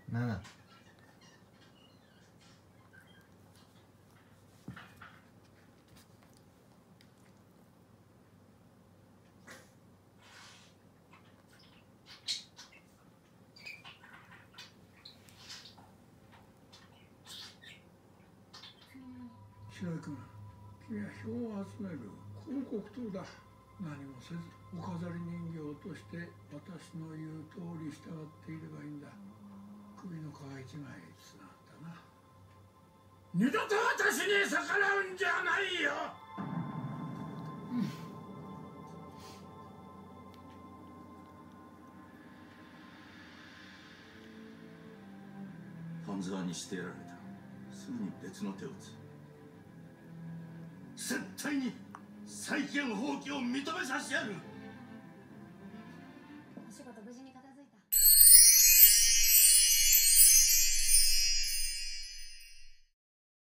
7。 白井君、君は票を集める広告塔だ。何もせずお飾り人形として私の言う通り従っていればいいんだ。首の皮一枚つながったな。二度と私に逆らうんじゃないよ。 半沢にしてやられた。すぐに別の手を打つ。絶対に債権放棄を認めさせてやる。